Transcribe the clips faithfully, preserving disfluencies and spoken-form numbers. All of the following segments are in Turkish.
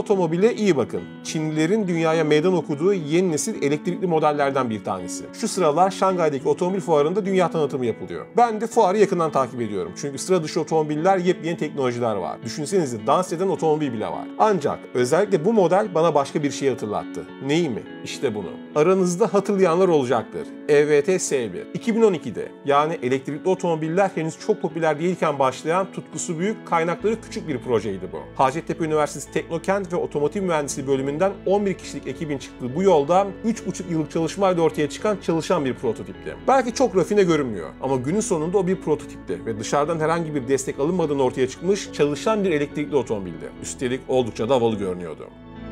otomobile iyi bakın. Çinlilerin dünyaya meydan okuduğu yeni nesil elektrikli modellerden bir tanesi. Şu sıralar Şangay'daki otomobil fuarında dünya tanıtımı yapılıyor. Ben de fuarı yakından takip ediyorum. Çünkü sıra dışı otomobiller, yepyeni teknolojiler var. Düşünsenize, dans eden otomobil bile var. Ancak özellikle bu model bana başka bir şey hatırlattı. Neyi mi? İşte bunu. Aranızda hatırlayanlar olacaktır. E V T S bir. iki bin on ikide yani elektrikli otomobiller henüz çok popüler değilken başlayan, tutkusu büyük, kaynakları küçük bir projeydi bu. Hacettepe Üniversitesi Teknokent ve Otomotiv Mühendisliği bölümünden on bir kişilik ekibin çıktığı bu yolda üç buçuk yıllık çalışmayla ortaya çıkan çalışan bir prototipti. Belki çok rafine görünmüyor ama günün sonunda o bir prototipti ve dışarıdan herhangi bir destek alınmadan ortaya çıkmış çalışan bir elektrikli otomobildi. Üstelik oldukça da havalı görünüyordu.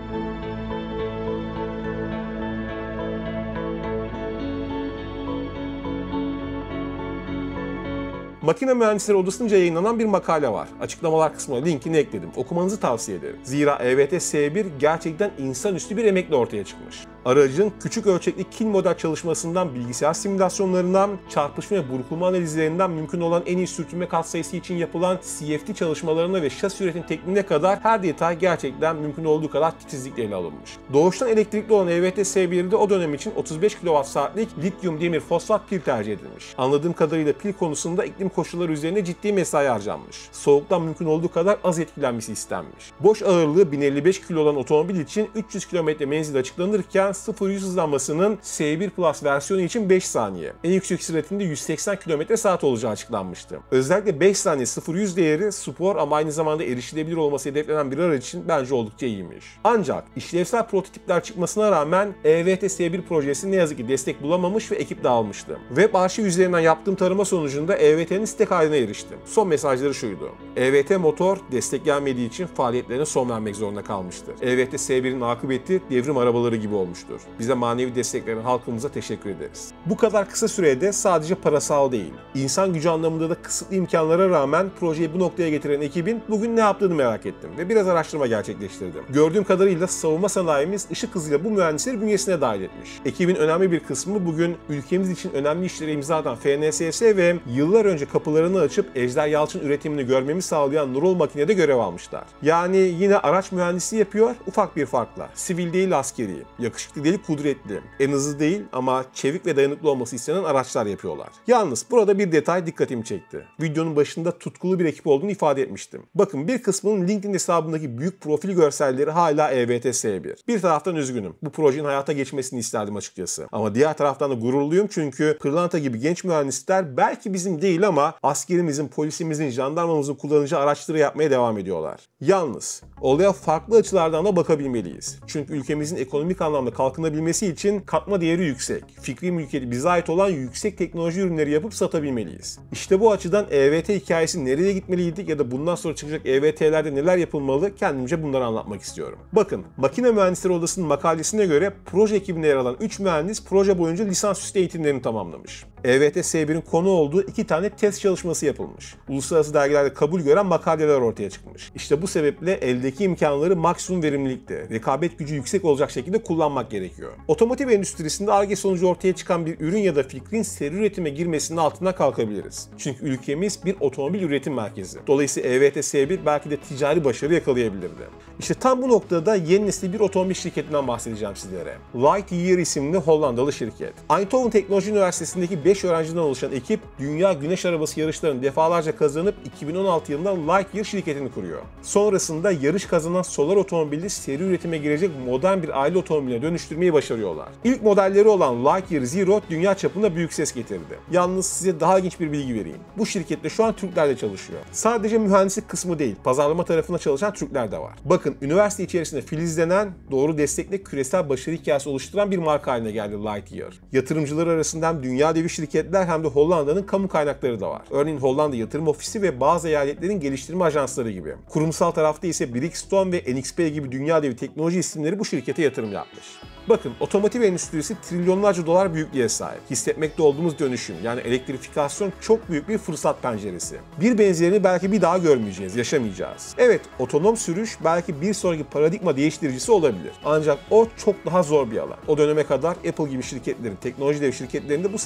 Makine Mühendisleri Odası'nca yayınlanan bir makale var. Açıklamalar kısmına linkini ekledim. Okumanızı tavsiye ederim. Zira E V T S bir gerçekten insanüstü bir emekle ortaya çıkmış. Aracın küçük ölçekli kill model çalışmasından bilgisayar simülasyonlarından, çarpışma ve burkulma analizlerinden mümkün olan en iyi sürtünme katsayısı için yapılan C F D çalışmalarına ve şasi üretim tekniğine kadar her detay gerçekten mümkün olduğu kadar titizlikle ele alınmış. Doğuştan elektrikli olan E V T S birde o dönem için otuz beş kilowatt saatlik lityum demir fosfat pil tercih edilmiş. Anladığım kadarıyla pil konusunda iklim koşulları üzerine ciddi mesai harcanmış. Soğuktan mümkün olduğu kadar az etkilenmesi istenmiş. Boş ağırlığı bin elli beş kilo olan otomobil için üç yüz kilometre menzil açıklanırken sıfır yüz hızlanmasının S bir Plus versiyonu için beş saniye, en yüksek süratinde yüz seksen kilometre saat olacağı açıklanmıştı. Özellikle beş saniye sıfır yüz değeri spor ama aynı zamanda erişilebilir olması hedeflenen bir araç için bence oldukça iyiymiş. Ancak işlevsel prototipler çıkmasına rağmen E V T S bir projesi ne yazık ki destek bulamamış ve ekip dağılmıştı. Web arşiv üzerinden yaptığım tarama sonucunda E V T'nin stek haline eriştim. Son mesajları şuydu: E V T motor destek gelmediği için faaliyetlerine son vermek zorunda kalmıştır. E V T S birin akıbeti devrim arabaları gibi olmuştur. Bize manevi destek veren halkımıza teşekkür ederiz. Bu kadar kısa sürede sadece parasal değil, insan gücü anlamında da kısıtlı imkanlara rağmen projeyi bu noktaya getiren ekibin bugün ne yaptığını merak ettim ve biraz araştırma gerçekleştirdim. Gördüğüm kadarıyla savunma sanayimiz ışık hızıyla bu mühendisleri bünyesine dahil etmiş. Ekibin önemli bir kısmı bugün ülkemiz için önemli işlere imza atan F N S S ve yıllar önce kapılarını açıp Ejder Yalçın üretimini görmemi sağlayan Nurol Makine'de görev almışlar. Yani yine araç mühendisliği yapıyor, ufak bir farkla. Sivil değil askeri, yakışıklı değil kudretli, en hızlı değil ama çevik ve dayanıklı olması istenen araçlar yapıyorlar. Yalnız burada bir detay dikkatimi çekti. Videonun başında tutkulu bir ekip olduğunu ifade etmiştim. Bakın, bir kısmının LinkedIn hesabındaki büyük profil görselleri hala E V T S bir. Bir taraftan üzgünüm. Bu projenin hayata geçmesini isterdim açıkçası. Ama diğer taraftan da gururluyum çünkü Pırlanta gibi genç mühendisler belki bizim değil ama askerimizin, polisimizin, jandarmamızın kullanacağı araçları yapmaya devam ediyorlar. Yalnız olaya farklı açılardan da bakabilmeliyiz. Çünkü ülkemizin ekonomik anlamda kalkınabilmesi için katma değeri yüksek, fikri mülkiyeti bize ait olan yüksek teknoloji ürünleri yapıp satabilmeliyiz. İşte bu açıdan E V T hikayesi nereye gitmeliydi ya da bundan sonra çıkacak E V T'lerde neler yapılmalı, kendimce bunları anlatmak istiyorum. Bakın, Makine Mühendisleri Odası'nın makalesine göre proje ekibinde yer alan üç mühendis proje boyunca lisansüstü eğitimlerini tamamlamış. E V T S birin konu olduğu iki tane test çalışması yapılmış. Uluslararası dergilerde kabul gören makaleler ortaya çıkmış. İşte bu sebeple eldeki imkanları maksimum verimlilikte, rekabet gücü yüksek olacak şekilde kullanmak gerekiyor. Otomotiv endüstrisinde Ar-Ge sonucu ortaya çıkan bir ürün ya da fikrin seri üretime girmesinin altına kalkabiliriz. Çünkü ülkemiz bir otomobil üretim merkezi. Dolayısıyla E V T S bir belki de ticari başarı yakalayabilirdi. İşte tam bu noktada yeni nesil bir otomobil şirketinden bahsedeceğim sizlere. Lightyear isimli Hollandalı şirket. Eindhoven Teknoloji Üniversitesi'ndeki beş öğrenciden oluşan ekip dünya güneş arabası yarışlarını defalarca kazanıp iki bin on altı yılında Lightyear şirketini kuruyor. Sonrasında yarış kazanan solar otomobili seri üretime girecek modern bir aile otomobiline dönüştürmeyi başarıyorlar. İlk modelleri olan Lightyear Zero dünya çapında büyük ses getirdi. Yalnız size daha ilginç bir bilgi vereyim. Bu şirkette şu an Türkler de çalışıyor. Sadece mühendislik kısmı değil, pazarlama tarafında çalışan Türkler de var. Bakın, üniversite içerisinde filizlenen, doğru destekle küresel başarı hikayesi oluşturan bir marka haline geldi Lightyear. Yatırımcılar arasında hem dünya devi şirketler hem de Hollanda'nın kamu kaynakları da var. Örneğin Hollanda Yatırım Ofisi ve bazı eyaletlerin geliştirme ajansları gibi. Kurumsal tarafta ise Bridgestone ve N X P gibi dünya devi teknoloji isimleri bu şirkete yatırım yapmış. Bakın, otomotiv endüstrisi trilyonlarca dolar büyüklüğe sahip. Hissetmekte olduğumuz dönüşüm, yani elektrifikasyon çok büyük bir fırsat penceresi. Bir benzerini belki bir daha görmeyeceğiz, yaşamayacağız. Evet, otonom sürüş belki bir sonraki paradigma değiştiricisi olabilir. Ancak o çok daha zor bir alan. O döneme kadar Apple gibi şirketlerin, teknoloji dev şirketlerin de bu sektöre girmesi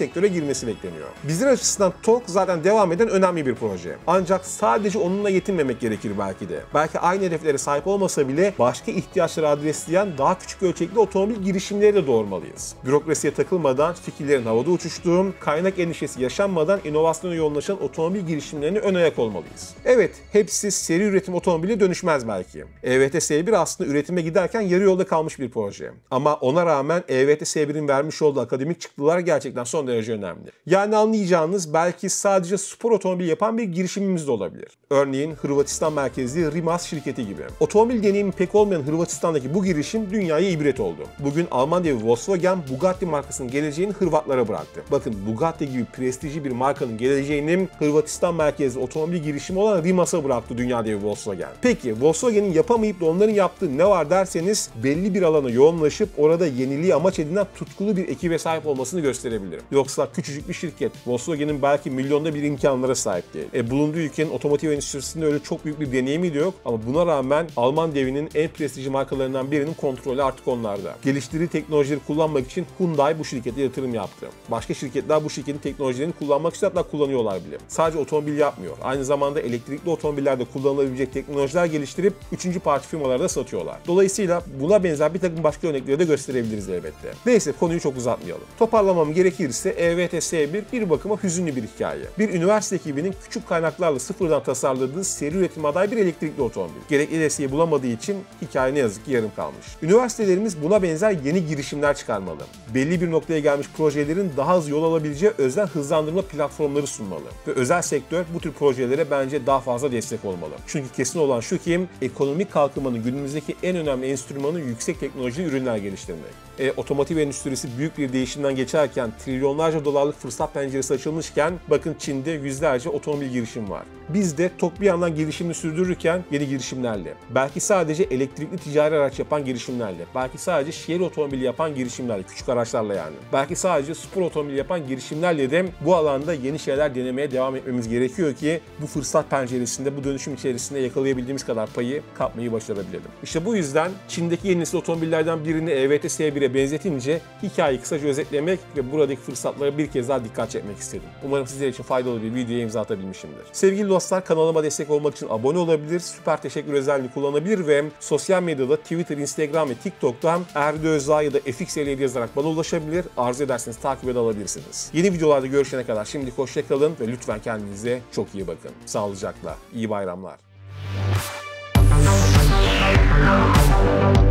geliştirilmesi bekleniyor. Bizler açısından T O G zaten devam eden önemli bir proje. Ancak sadece onunla yetinmemek gerekir belki de. Belki aynı hedeflere sahip olmasa bile başka ihtiyaçları adresleyen daha küçük ölçekli otomobil girişimleri de doğurmalıyız. Bürokrasiye takılmadan, fikirlerin havada uçuştuğu, kaynak endişesi yaşanmadan inovasyona yoğunlaşan otomobil girişimlerine ön ayak olmalıyız. Evet, hepsi seri üretim otomobile dönüşmez belki. E V T S bir aslında üretime giderken yarı yolda kalmış bir proje. Ama ona rağmen E V T S birin vermiş olduğu akademik çıktılar gerçekten son derece önemli. Yani anlayacağınız belki sadece spor otomobil yapan bir girişimimiz de olabilir. Örneğin Hırvatistan merkezli Rimac şirketi gibi. Otomobil deneyimi pek olmayan Hırvatistan'daki bu girişim dünyaya ibret oldu. Bugün Alman devi Volkswagen Bugatti markasının geleceğini Hırvatlara bıraktı. Bakın Bugatti gibi prestijli bir markanın geleceğini Hırvatistan merkezli otomobil girişimi olan Rimac'a bıraktı dünya devi Volkswagen. Peki Volkswagen'in yapamayıp da onların yaptığı ne var derseniz belli bir alana yoğunlaşıp orada yeniliği amaç edinen tutkulu bir ekibe sahip olmasını gösterebilir. Yoksa küçücük bir şirket Volkswagen'in belki milyonda bir imkanlara sahip değil. E, bulunduğu ülkenin otomotiv endüstrisinde öyle çok büyük bir deneyimi de yok ama buna rağmen Alman devinin en prestijli markalarından birinin kontrolü artık onlarda. Geliştirdiği teknolojileri kullanmak için Hyundai bu şirkete yatırım yaptı. Başka şirketler bu şirketin teknolojilerini kullanmak için hatta kullanıyorlar bile. Sadece otomobil yapmıyor. Aynı zamanda elektrikli otomobillerde kullanılabilecek teknolojiler geliştirip üçüncü parti firmalara da satıyorlar. Dolayısıyla buna benzer bir takım başka örnekleri de gösterebiliriz elbette. Neyse konuyu çok uzatmayalım. Toparlamam gerekirse E V T S bir bir bakıma hüzünlü bir hikaye. Bir üniversite ekibinin küçük kaynaklarla sıfırdan tasarladığı seri üretim aday bir elektrikli otomobil. Gerekli desteği bulamadığı için hikaye ne yazık ki yarım kalmış. Üniversitelerimiz buna benzer yeni girişimler çıkarmalı. Belli bir noktaya gelmiş projelerin daha hızlı yol alabileceği özel hızlandırma platformları sunmalı. Ve özel sektör bu tür projelere bence daha fazla destek olmalı. Çünkü kesin olan şu ki ekonomik kalkınmanın günümüzdeki en önemli enstrümanı yüksek teknolojili ürünler geliştirmek. E, otomotiv endüstrisi büyük bir değişimden geçerken trilyonlarca dolarlık fırsat penceresi açılmışken bakın Çin'de yüzlerce otomobil girişim var. Biz de T O G bir yandan girişimini sürdürürken yeni girişimlerle, belki sadece elektrikli ticari araç yapan girişimlerle, belki sadece şehir otomobili yapan girişimlerle, küçük araçlarla yani, belki sadece spor otomobili yapan girişimlerle de bu alanda yeni şeyler denemeye devam etmemiz gerekiyor ki bu fırsat penceresinde, bu dönüşüm içerisinde yakalayabildiğimiz kadar payı kapmayı başarabilelim. İşte bu yüzden Çin'deki yeni nesil otomobillerden birini E V T S bire benzetince hikayeyi kısaca özetlemek ve buradaki fırsatlara bir kez daha dikkat çekmek istedim. Umarım sizler için faydalı bir videoya imza atabilmişimdir. Sevgili dostlar, kanalıma destek olmak için abone olabilir, süper teşekkür özelliğini kullanabilir ve sosyal medyada Twitter, Instagram ve TikTok'tan Erdi Özdağ ya da F X L yazarak bana ulaşabilir, arzu ederseniz takip edebilirsiniz. Yeni videolarda görüşene kadar şimdilik hoşça kalın ve lütfen kendinize çok iyi bakın. Sağlıcakla, iyi bayramlar.